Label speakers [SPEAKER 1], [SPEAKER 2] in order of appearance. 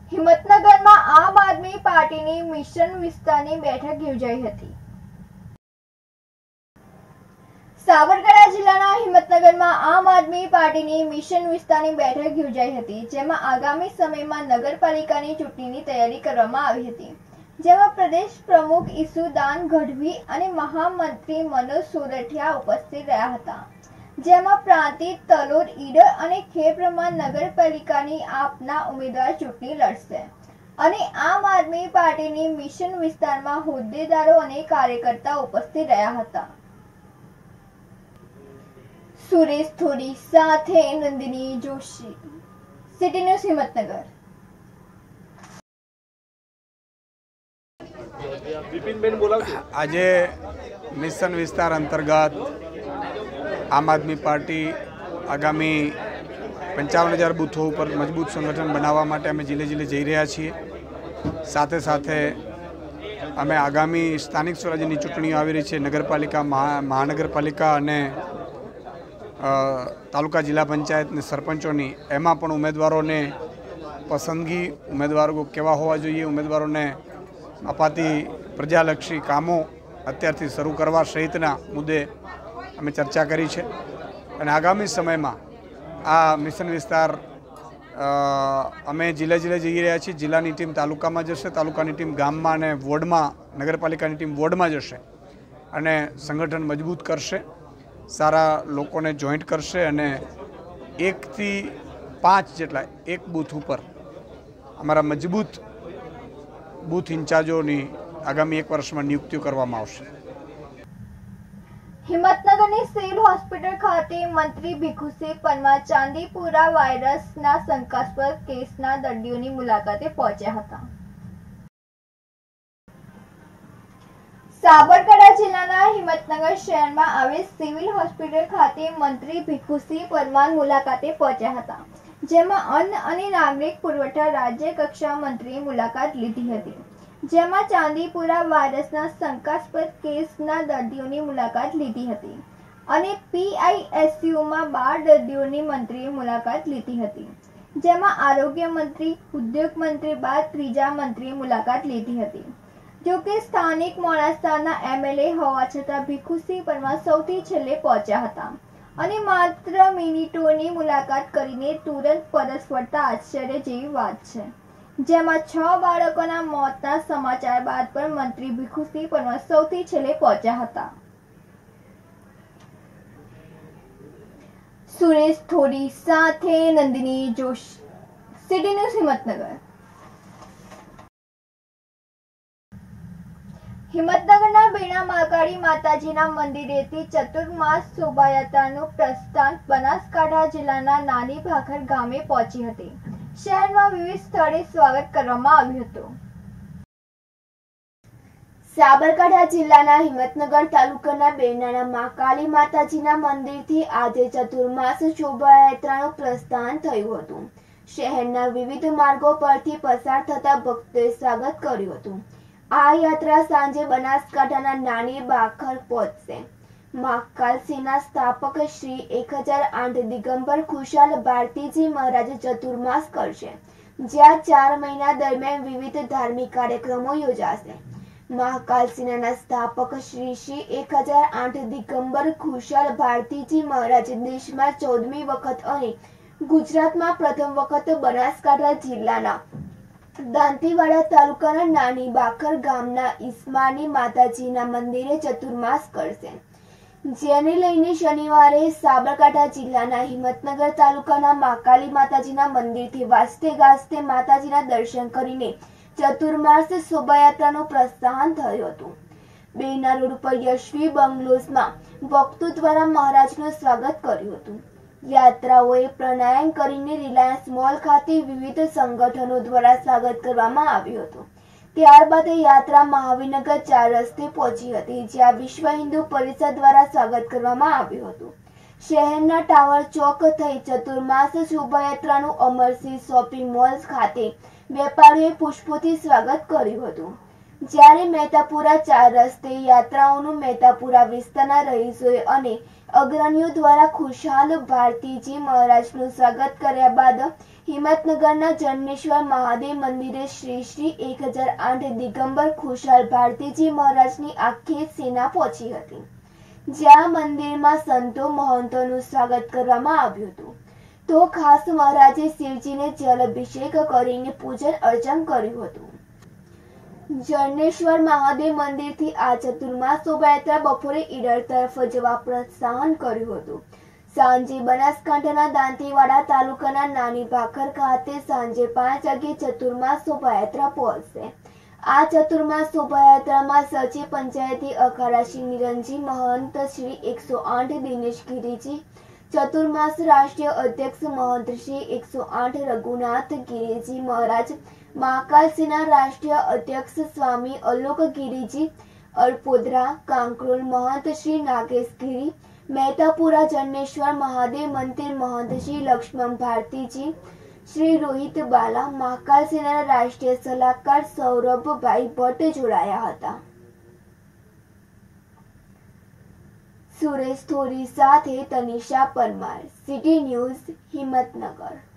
[SPEAKER 1] હિંમતનગરમાં આમ આદમી પાર્ટીની મિશન વિસ્તારની બેઠક યોજાઈ હતી। સાબરકાંઠા જિલ્લાના હિંમતનગરમાં આમ આદમી પાર્ટીની મિશન વિસ્તારની બેઠક યોજાઈ હતી, જેમાં આગામી સમયમાં નગરપાલિકાની ચૂંટણીની તૈયારી કરવામાં આવી હતી, જેમાં પ્રદેશ પ્રમુખ ઈસુદાન ગઢવી અને મહામંત્રી મનોજ સોરઠિયા ઉપસ્થિત રહ્યા હતા, જેમાં પ્રાંતિજ, તલોદ, ઈડર અને ખેડબ્રહ્મા નગરપાલિકાની આપના ઉમેદવાર ચૂંટણી લડશે અને આમ આદમી પાર્ટીની મિશન વિસ્તારમાં હોદ્દેદારો અને કાર્યકર્તાઓ ઉપસ્થિત રહ્યા હતા। સુરેશ થોડી સાથે નંદિની જોશી, સિટી ન્યૂઝ હિંમતનગર।
[SPEAKER 2] આજે મિશન વિસ્તાર અંતર્ગત આમ આદમી પાર્ટી આગામી 55,000 બૂથો ઉપર મજબૂત સંગઠન બનાવવા માટે અમે જિલ્લે જિલ્લે જઈ રહ્યા છીએ। સાથે સાથે અમે આગામી સ્થાનિક સ્વરાજ્યની ચૂંટણીઓ આવી રહી છે, નગરપાલિકા, મહાનગરપાલિકા અને તાલુકા જિલ્લા પંચાયત ને સરપંચોની, એમાં પણ ઉમેદવારોને પસંદગી, ઉમેદવારો કેવા હોવા જોઈએ, ઉમેદવારોને અપાતી પ્રજાલક્ષી કામો અત્યારથી શરૂ કરવા સહિતના મુદ્દે અમે ચર્ચા કરી છે અને આગામી સમયમાં આ મિશન વિસ્તાર અમે જિલ્લે જિલ્લે જઈ રહ્યા છીએ। જિલ્લાની ટીમ તાલુકામાં જશે, તાલુકાની ટીમ ગામમાં અને વોર્ડમાં, નગરપાલિકાની ટીમ વોર્ડમાં જશે અને સંગઠન મજબૂત કરશે, સારા લોકોને જોઈન્ટ કરશે અને 1 થી 5 જેટલા એક બૂથ ઉપર અમારા મજબૂત બૂથ ઇન્ચાર્જોની આગામી 1 વર્ષમાં નિયુક્તિઓ કરવામાં આવશે।
[SPEAKER 1] હિંમતનગરની સિવિલ હોસ્પિટલ ખાતે મંત્રી ભીખુસિંહ પરમાર ચાંદીપુરા વાયરસના શંકાસ્પદ કેસના દર્દીઓની મુલાકાતે પહોંચ્યા હતા। સાબરકાંઠા જિલ્લાના હિંમતનગર શહેરમાં આવેલ સિવિલ હોસ્પિટલ ખાતે મંત્રી ભીખુસિંહ પરમાર મુલાકાતે પહોંચ્યા હતા, જેમાં અન્ન અને નાગરિક પુરવઠા રાજ્ય કક્ષા મંત્રીએ મુલાકાત લીધી હતી, જેમાં ચાંદીપુરા વાયરસના શંકાસ્પદ કેસના દર્દીઓની મુલાકાત લીધી હતી અને PICUમાં 12 દર્દીઓની મંત્રીએ મુલાકાત લીધી હતી, જેમાં આરોગ્ય મંત્રી, ઉદ્યોગ મંત્રી બાદ ત્રીજા મંત્રીએ મુલાકાત લીધી હતી। જોકે સ્થાનિક મોડાસાના MLA હોવા છતાં ભીખુસિંહ પરમાર સૌથી છેલ્લે પહોંચ્યા હતા અને માત્ર મિનિટોની મુલાકાત કરીને તુરંત પરત ફરતા આશ્ચર્ય જેવી વાત છે, જેમાં 6 બાળકોના મોતના સમાચાર બાદ પણ મંત્રી ભીખુસિંહ પરમાર સૌથી છેલ્લે પહોંચ્યા હતા। સુરેશ થોડી સાથે નંદિની જોશી, સિટી ન્યૂઝ હિંમતનગર। હિંમતનગરના બેણા મહાકાળી માતાજીના મંદિરેથી ચતુર્માસ શોભાયાત્રાનું પ્રસ્થાન બનાસકાંઠા જિલ્લાના નાની ભાખર ગામે પહોંચી હતી। શહેરમાં વિવિધ સ્થળે સ્વાગત કરવામાં આવ્યું હતું। સાબરકાંઠા જિલ્લાના હિંમતનગર તાલુકાના બેરનાના મહાકાળી માતાજીના મંદિરથી આજે ચતુર્માસ શોભાયાત્રાનું પ્રસ્થાન થયું હતું। શહેરના વિવિધ માર્ગો પરથી પસાર થતા ભક્તોએ સ્વાગત કર્યું હતું। આ યાત્રા સાંજે બનાસકાંઠાના નાની ભાખર પહોંચશે। મહાકાલસીના સ્થાપક શ્રી 1008 દિગંબર ખુશાલ ભારતીજી મહારાજ ચતુર્માસ કરશે, જ્યાં 4 મહિના દરમિયાન વિવિધ ધાર્મિક કાર્યક્રમો યોજાશે। મહાકાલસીના સ્થાપક શ્રી 1008 દિગંબર ખુશાલ ભારતીજી મહારાજ દેશમાં 14મી વખત અને ગુજરાતમાં પ્રથમ વખત બનાસકાંઠા જિલ્લાના દાંતીવાડા તાલુકાના નાની ભાખર ગામના ઈસ્માની માતાજીના મંદિરે ચતુર્માસ કરશે, જેને લઈને શનિવારે સાબરકાંઠા જિલ્લાના હિંમતનગર તાલુકાના મહાકાળી માતાજીના મંદિરથી વાજતે ગાજતે માતાજીના દર્શન કરીને ચતુર્માસ શોભાયાત્રાનું પ્રસ્થાન થયું હતું। બેના રોડ પર યશવી બંગલોઝમાં ભક્તો દ્વારા મહારાજનું સ્વાગત કર્યું હતું। યાત્રાઓએ પ્રાણાયામ કરીને રિલાયન્સ મોલ ખાતે વિવિધ સંગઠનો દ્વારા સ્વાગત કરવામાં આવ્યું હતું। ત્યારબાદ યાત્રા મહાવીરનગર 4 રસ્તે પહોંચી હતી, જ્યાં વિશ્વ હિન્દુ પરિષદ દ્વારા સ્વાગત કરવામાં આવ્યું હતું। શહેરના ટાવર ચોક થઈ ચતુર્માસ શોભાયાત્રાનું અમરસિંહ શોપિંગ મોલ ખાતે વેપારીઓએ પુષ્પોથી સ્વાગત કર્યું હતું, જ્યારે મહેતાપુરા 4 રસ્તે યાત્રાઓનું મહેતાપુરા વિસ્તારના રહીશોએ અને અગ્રણીઓ દ્વારા ખુશાલ ભારતીજી મહારાજનું સ્વાગત કર્યા બાદ હિંમતનગરના જન્મેશ્વર મહાદેવ મંદિરે શ્રી 1008 દિગંબર ખુશાલ ભારતીજી મહારાજની આખી સેના પહોંચી હતી, જ્યાં મંદિરમાં સંતો મહંતોનું સ્વાગત કરવામાં આવ્યું હતું. તો ખાસ મહારાજે શિવજીને જલાભિષેક કરીને પૂજન અર્ચન કર્યું હતું. જરણેશ્વર મહાદેવ મંદિરથી આ ચતુર્માસ શોભાયાત્રા બપોરે ઈડર તરફ જવા પ્રસ્થાન કર્યું હતું. સાંજે બનાસકાંઠાના દાંતીવાડા તાલુકાના નાની ભાખર ખાતે સાંજે 5 વાગે ચતુર્માસ શોભાયાત્રા પહોંચશે. આ ચતુર્માસ શોભાયાત્રામાં સચિવ પંચાયતી અખાડા શ્રી નિરંજી મહંત શ્રી 108 દિનેશ ગિરીજી, ચતુર્માસ રાષ્ટ્રીય અધ્યક્ષ મહંત શ્રી 108 રઘુનાથ ગિરીજી મહારાજ, મહાકાલ સેના રાષ્ટ્રીય અધ્યક્ષ સ્વામી અલોક ગિરીજી અડપોદરા, કાંકરોલ મહંત શ્રી નાગેશ ગિરી, મહેતાપુરા જન્મેશ્વર મહાદેવ મંદિર મહંત શ્રી લક્ષ્મણ ભારતીજી, શ્રી રોહિત બાલા, મહાકાલ સેનાના રાષ્ટ્રીય સલાહકાર સૌરભભાઈ ભટ્ટ જોડાયા હતા. સુરેશ થોરી સાથે તનિષા પરમાર, સિટી ન્યૂઝ, હિંમતનગર.